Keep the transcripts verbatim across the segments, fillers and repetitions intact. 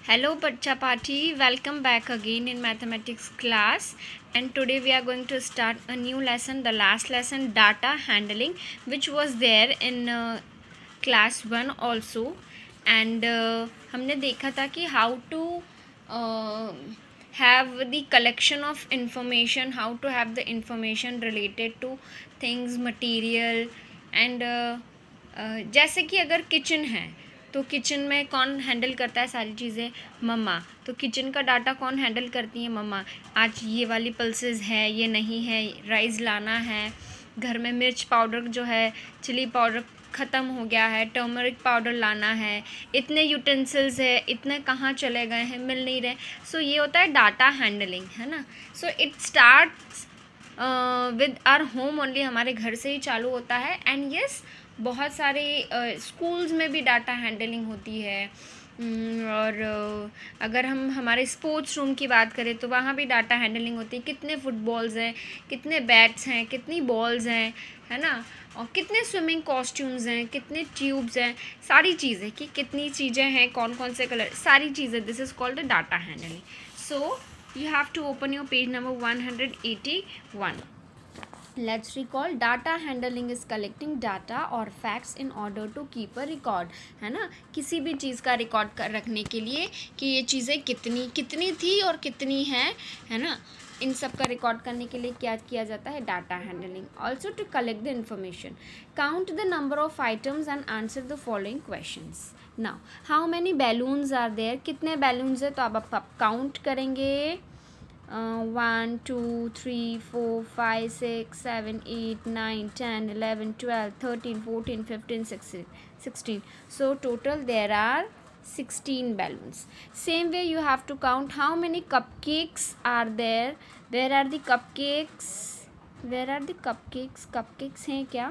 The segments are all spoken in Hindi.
Hello Chapati, welcome back again in mathematics class, and today we are going to start a new lesson, the last lesson, data handling, which was there in uh, class one also. And uh, हमने देखा था कि how to uh, have the collection of information, how to have the information related to things, material and uh, uh, जैसे कि अगर किचन है तो किचन में कौन हैंडल करता है सारी चीज़ें? मम्मा। तो किचन का डाटा कौन हैंडल करती है? मम्मा। आज ये वाली पल्सेस है, ये नहीं है, राइस लाना है, घर में मिर्च पाउडर जो है, चिली पाउडर ख़त्म हो गया है, टर्मरिक पाउडर लाना है, इतने यूटेंसिल्स है, इतने कहाँ चले गए हैं, मिल नहीं रहे। सो so, ये होता है डाटा हैंडलिंग, है ना। So it starts with our home only, हमारे घर से ही चालू होता है। एंड यस, बहुत सारे स्कूल्स uh, में भी डाटा हैंडलिंग होती है। um, और uh, अगर हम हमारे स्पोर्ट्स रूम की बात करें तो वहाँ भी डाटा हैंडलिंग होती है। कितने फुटबॉल्स हैं, कितने बैट्स हैं, कितनी बॉल्स हैं, है ना, और कितने स्विमिंग कॉस्ट्यूम्स हैं, कितने ट्यूब्स हैं, सारी चीज़ें कि कितनी चीज़ें हैं, कौन कौन से कलर, सारी चीज़ें। This is called the data handling. So you have to open your page number one hundred eighty-one. Let's recall, data handling is collecting data or facts in order to keep a record, है ना। किसी भी चीज़ का रिकॉर्ड कर रखने के लिए कि ये चीज़ें कितनी कितनी थी और कितनी है है ना, इन सब का रिकॉर्ड करने के लिए क्या किया जाता है? Data handling. Also to collect the information, count the number of items and answer the following questions. Now how many balloons are there, कितने बैलून्स है तो आप आप काउंट करेंगे। One two three four five six seven eight nine ten eleven twelve thirteen fourteen fifteen sixteen sixteen so total there are sixteen balloons. Same way you have to count how many cupcakes are there. Where are the cupcakes? Where are the cupcakes? Cupcakes हैं क्या?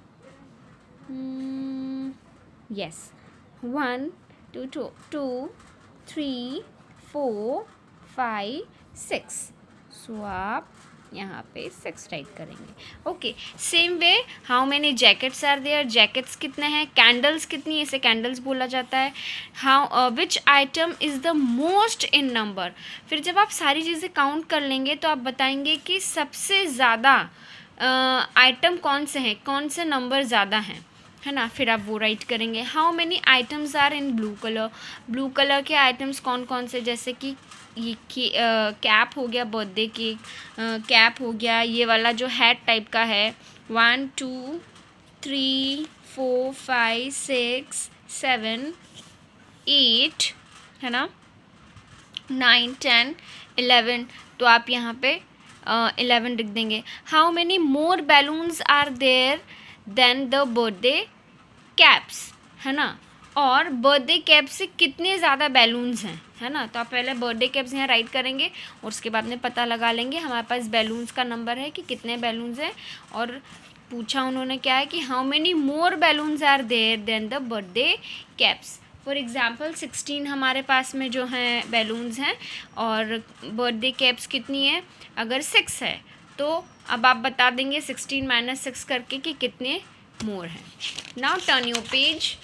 hmm, yes, one two two two three four five six. So आप यहाँ पे सिक्स राइट करेंगे। Okay, same way how many jackets are there, jackets कितने हैं, कैंडल्स कितनी है, इसे कैंडल्स बोला जाता है। How which item is the most in number. फिर जब आप सारी चीज़ें काउंट कर लेंगे तो आप बताएंगे कि सबसे ज़्यादा आइटम uh, कौन से हैं, कौन से नंबर ज़्यादा हैं, है ना। फिर आप वो राइट करेंगे। How many items are in blue colour, blue colour के आइटम्स कौन कौन से, जैसे कि ये कैप हो गया, बर्थडे केक कैप हो गया, ये वाला जो हैट टाइप का है। One two three four five six seven eight, है ना, नाइन टेन इलेवन, तो आप यहाँ पे इलेवन लिख देंगे। How many more balloons are there than the birthday caps, है ना, और बर्थडे कैप से कितने ज़्यादा बैलून्स हैं, है ना। तो आप पहले बर्थडे कैप्स यहाँ राइट करेंगे और उसके बाद में पता लगा लेंगे हमारे पास बैलून्स का नंबर है कि कितने बैलून्स हैं। और पूछा उन्होंने क्या है कि how many more balloons are there than the birthday caps. For example sixteen हमारे पास में जो हैं बैलून्स हैं और बर्थडे कैप्स कितनी है, अगर सिक्स है तो अब आप बता देंगे सिक्सटीन माइनस सिक्स करके कि कितने मोर हैं। Now turn your page.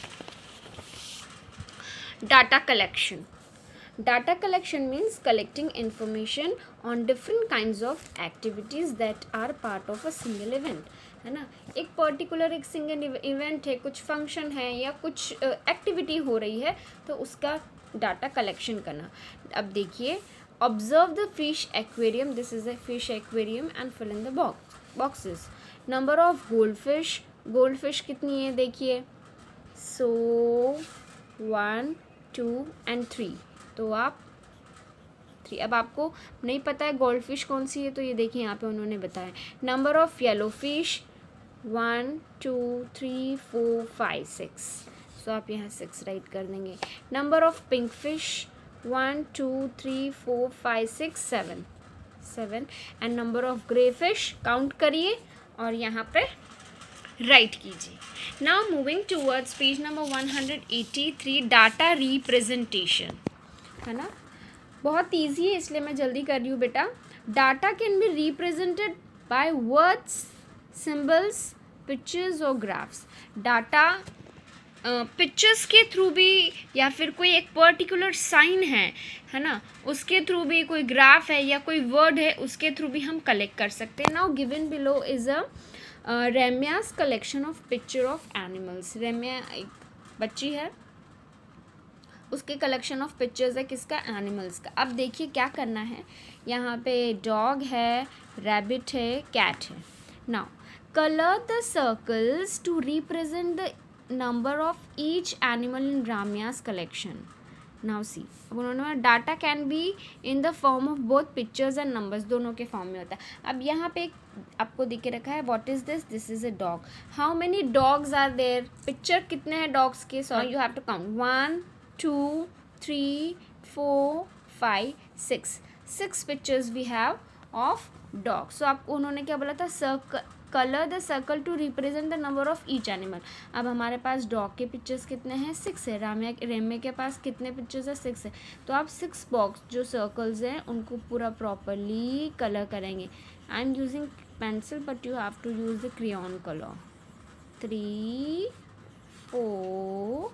Data collection. Data collection means collecting information on different kinds of activities that are part of a single event, है ना। एक पर्टिकुलर एक सिंगल इवेंट है, कुछ फंक्शन है या कुछ एक्टिविटी uh, हो रही है, तो उसका डाटा कलेक्शन करना। अब देखिए, observe the fish aquarium, this is a fish aquarium and fill in the box boxes. Number of gold fish, gold fish कितनी है देखिए, so one two and three, तो आप थ्री। अब आपको नहीं पता है गोल्ड फिश कौन सी है, तो ये देखिए यहाँ पे उन्होंने बताया। Number of yellow fish, one two three four five six, so आप यहाँ सिक्स राइट कर देंगे। Number of pink fish, one two three four five six seven seven and number of grey fish count करिए और यहाँ पे राइट कीजिए। Now moving towards page number one hundred eighty three, data representation, है ना। बहुत ईजी है इसलिए मैं जल्दी कर रही हूँ बेटा। Data can be represented by words, symbols, pictures और ग्राफ्स। डाटा पिक्चर्स के थ्रू भी, या फिर कोई एक पर्टिकुलर साइन है है ना, उसके थ्रू भी, कोई ग्राफ है या कोई वर्ड है उसके थ्रू भी हम कलेक्ट कर सकते हैं. Now given below is a Remya's collection of picture of animals. Remya एक बच्ची है, उसके कलेक्शन ऑफ पिक्चर्स है किसका, एनिमल्स का. अब देखिए क्या करना है, यहाँ पे डॉग है, रैबिट है, कैट है. Now colour the circles to represent the number of each animal in Ramya's collection. Now see, अब उन्होंने data can be in the form of both pictures and numbers, दोनों के फॉर्म में होता है. अब यहाँ पे आपको दिख के रखा है, what is this, this is a dog. How many dogs are there, picture कितने हैं डॉग्स के, so you have to count one two three four five six. Six pictures we have of dog. So आपको उन्होंने क्या बोला था, circle, colour the circle to represent the number of each animal. अब हमारे पास डॉग के पिक्चर्स कितने हैं, सिक्स है. राम्या रेम्या के पास कितने पिक्चर्स है, सिक्स है. तो आप सिक्स बॉक्स जो सर्कल्स हैं उनको पूरा प्रॉपरली कलर करेंगे. I am using pencil but you have to use the crayon colour. Three four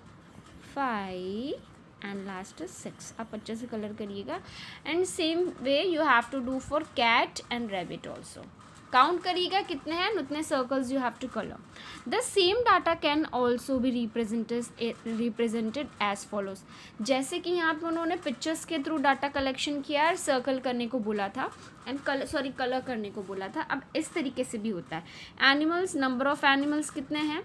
five and last six. आप अच्छे से कलर करिएगा. And same way you have to do for cat and rabbit also. Count करिएगा कितने हैं, उतने circles you have to colour. The same data can also be represented represented as follows. जैसे कि यहाँ पे उन्होंने पिक्चर्स के थ्रू डाटा कलेक्शन किया है, सर्कल करने को बोला था एंड कलर सॉरी कलर करने को बोला था. अब इस तरीके से भी होता है. एनिमल्स, नंबर ऑफ एनिमल्स कितने हैं,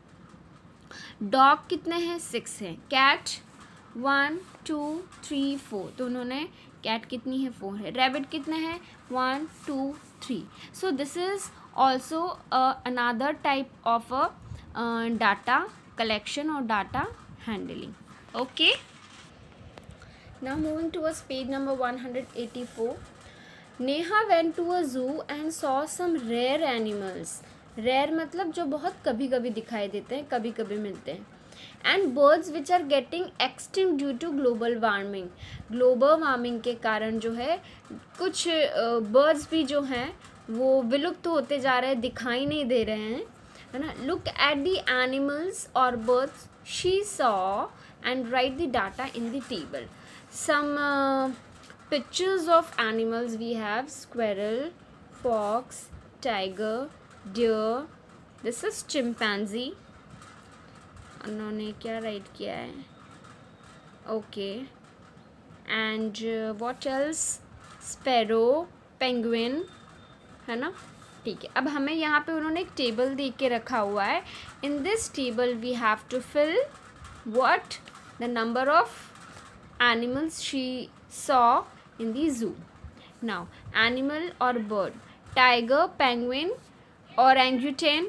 डॉग कितने हैं, सिक्स हैं. Cat one two three four, तो उन्होंने कैट कितनी है, फोर है. रैबिट कितने हैं, one two three. So this is also another type of a data collection और data handling. Okay, now moving towards page number one eighty-four. Neha went to a zoo and saw some rare animals. Rare मतलब जो बहुत कभी कभी दिखाई देते हैं, कभी कभी मिलते हैं. And birds which are getting extinct due to global warming. Global warming के कारण जो है कुछ बर्ड्स uh, भी जो हैं वो विलुप्त होते जा रहे हैं, दिखाई नहीं दे रहे हैं, है ना. लुक एट द एनिमल्स और birds she saw and write the data in the table. Some pictures of animals we have squirrel, fox, tiger, deer. This is chimpanzee. उन्होंने क्या राइट किया है, okay. And what else, sparrow, penguin, है ना. ठीक है, अब हमें यहाँ पे उन्होंने एक टेबल दे के रखा हुआ है. In this table we have to fill what, the number of animals she saw in the zoo. Now animal और bird, tiger, penguin, orangutan.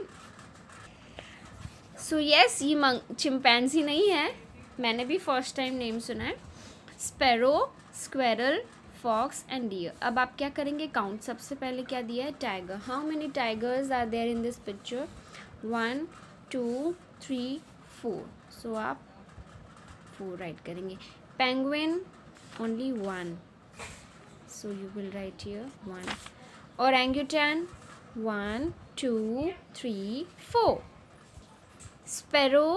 So yes, ये मंग चिंपैंजी नहीं है, मैंने भी फर्स्ट टाइम नेम सुना है. Sparrow, squirrel, fox and deer. अब आप क्या करेंगे, काउंट. सबसे पहले क्या दिया है, tiger. How many tigers are there in this picture, one two three four. So आप फोर राइट करेंगे. Penguin only one, so you will write here one. Orangutan one two three four. Sparrow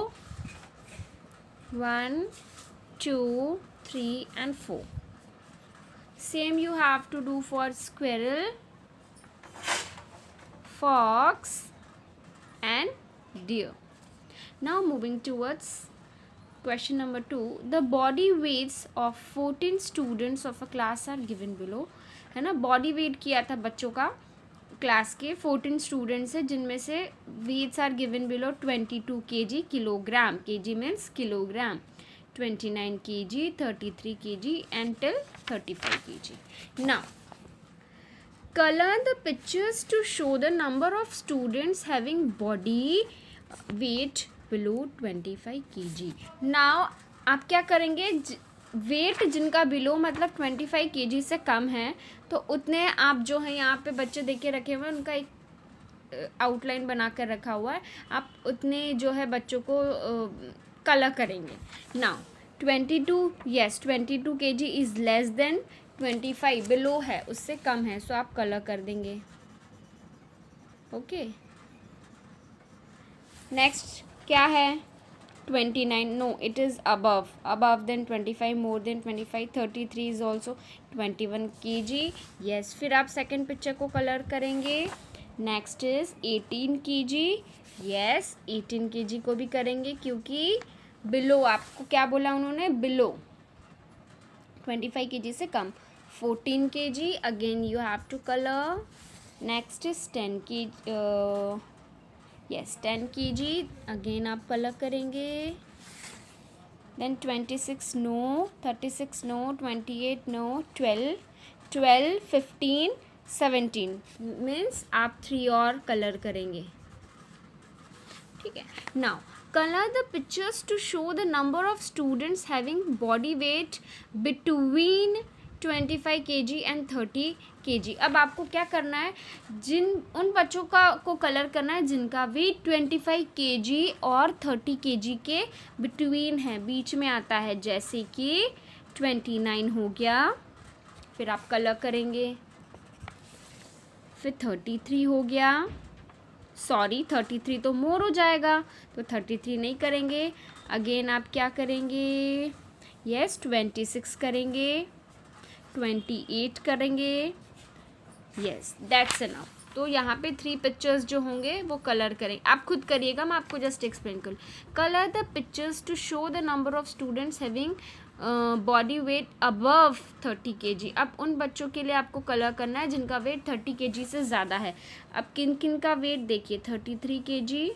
one two three and four. Same you have to do for squirrel, fox and deer. Now moving towards question number two. The body weights of fourteen students of a class are given below. है ना, body weight किया था बच्चों का क्लास के फोर्टीन स्टूडेंट्स हैं, जिनमें से weights are given below twenty two K G, kilogram, K G means kilogram, twenty nine K G, thirty three K G and till thirty five K G. Now colour the pictures to show the number of students having body weight below twenty five K G. Now आप क्या करेंगे, वेट जिनका बिलो मतलब ट्वेंटी फाइव के जी से कम है, तो उतने आप जो है यहाँ पे बच्चे देख के रखे हुए हैं, उनका एक आउटलाइन बना कर रखा हुआ है, आप उतने जो है बच्चों को कलर करेंगे. Now twenty two, yes twenty two K G is less than twenty five, below है, उससे कम है, सो आप कलर कर देंगे. ओके, नेक्स्ट क्या है, twenty-nine, no, it is above above than twenty-five, more than twenty-five. thirty-three is also twenty-one kg. yes, फिर आप सेकंड पिक्चर को कलर करेंगे. Next is eighteen kg. yes, eighteen kg को भी करेंगे क्योंकि बिलो, आपको क्या बोला उन्होंने, बिलो twenty-five kg से कम. fourteen kg, again you have to colour. Next is ten kg. yes, ten kg, again आप कलर करेंगे. देन twenty-six नो, thirty-six नो, twenty-eight नो, twelve, twelve, fifteen, seventeen means आप थ्री और कलर करेंगे. ठीक है. Now color the pictures to show the number of students having body weight between twenty-five kg and thirty kg. अब आपको क्या करना है, जिन उन बच्चों का को कलर करना है जिनका वेट twenty-five kg और thirty kg के बिटवीन है, बीच में आता है. जैसे कि twenty-nine हो गया, फिर आप कलर करेंगे. फिर thirty-three हो गया, सॉरी thirty-three तो मोर हो जाएगा, तो thirty-three नहीं करेंगे. अगेन आप क्या करेंगे, यस twenty-six करेंगे, twenty-eight करेंगे. Yes, that's enough. तो यहाँ पे थ्री पिक्चर्स जो होंगे वो कलर करें. आप खुद करिएगा, मैं आपको जस्ट एक्सप्लेन करूँ. Colour the pictures to show the number of students having body weight above thirty K G. अब उन बच्चों के लिए आपको कलर करना है जिनका वेट थर्टी के जी से ज़्यादा है. अब किन किन का वेट देखिए, thirty three K G,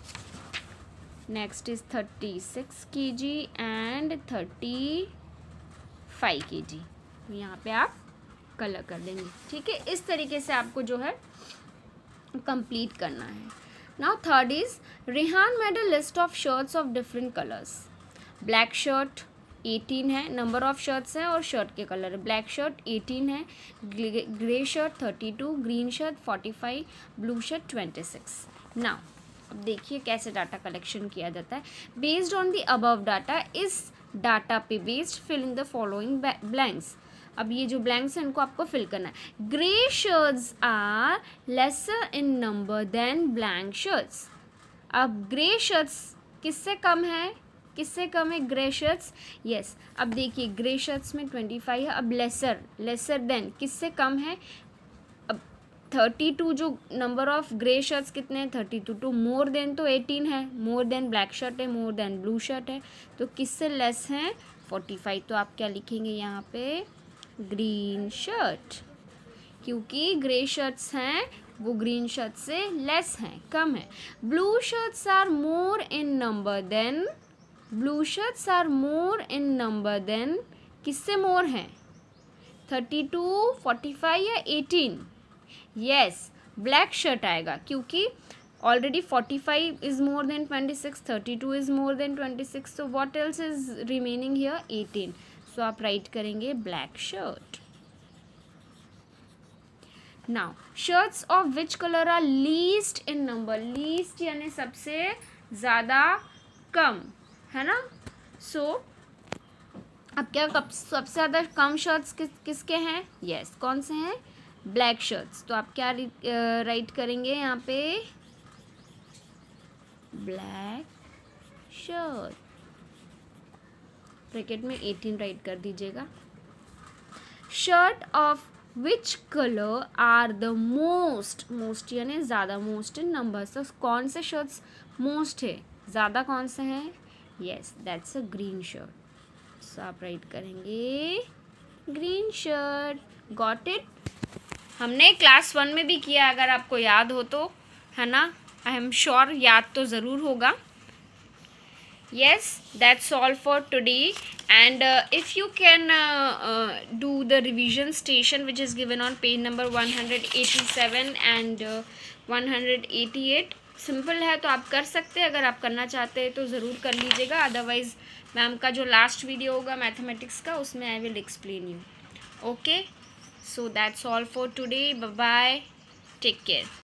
next is thirty six K G and thirty five K जी. यहाँ पे आप कलर कर देंगे. ठीक है, इस तरीके से आपको जो है कंप्लीट करना है. Now third is Rehan made a list of shirts of different colours. Black shirt eighteen है, नंबर ऑफ शर्ट्स हैं और शर्ट के कलर. ब्लैक शर्ट eighteen है, grey shirt thirty-two, green shirt forty-five, blue shirt twenty-six. Now अब देखिए कैसे डाटा कलेक्शन किया जाता है. Based on the above data, इस डाटा पे based fill in the following blanks. अब ये जो ब्लैंक्स हैं इनको आपको फिल करना है. Grey shirts are lesser in number than blank shirts. अब ग्रे शर्ट्स किससे कम है, किससे कम है, ग्रे शर्ट्स. यस, अब देखिए ग्रे शर्ट्स में twenty-five है. अब लेसर, लेसर देन किससे कम है, अब thirty-two जो नंबर ऑफ ग्रे शर्ट्स कितने हैं, thirty-two. टू मोर देन तो eighteen है, मोर देन ब्लैक शर्ट है, मोर देन ब्लू शर्ट है, तो किससे लेस हैं, forty-five. तो आप क्या लिखेंगे यहाँ पे, ग्रीन शर्ट, क्योंकि ग्रे शर्ट्स हैं वो ग्रीन शर्ट से लेस हैं, कम है. Blue shirts are more in number than, blue shirts are more in number than, किससे मोर हैं, thirty-two, forty-five या eighteen. यस, ब्लैक शर्ट आएगा क्योंकि already forty-five is more than twenty-six, thirty-two is more than twenty-six. So what else is remaining here, eighteen. So आप राइट करेंगे black shirt. Now shirts of which colour are least in number. Least यानी सबसे ज़्यादा कम, है ना. सो so, अब क्या कब सबसे ज़्यादा कम शर्ट्स किस किसके हैं, यस yes, कौन से हैं, ब्लैक शर्ट्स. तो आप क्या राइट करेंगे यहाँ पे, ब्लैक शर्ट, ब्रैकेट में eighteen राइट कर दीजिएगा. Shirt of which colour are the most, most यानी ज़्यादा, मोस्ट इन नंबर्स. तो कौन से शर्ट्स मोस्ट है, ज़्यादा कौन से हैं, yes that's a green shirt. So आप राइट करेंगे ग्रीन शर्ट. Got it. हमने क्लास वन में भी किया, अगर आपको याद हो तो, है ना. आई एम श्योर याद तो ज़रूर होगा. yes, that's all for today. And uh, if you can uh, uh, do the revision station which is given on page number one eighty-seven and uh, one eighty-eight, simple है तो आप कर सकते हैं. अगर आप करना चाहते हैं तो ज़रूर कर लीजिएगा. अदरवाइज़ मैम का जो लास्ट वीडियो होगा मैथमेटिक्स का, उसमें I will explain you. Okay, so that's all for today. Bye bye, take care.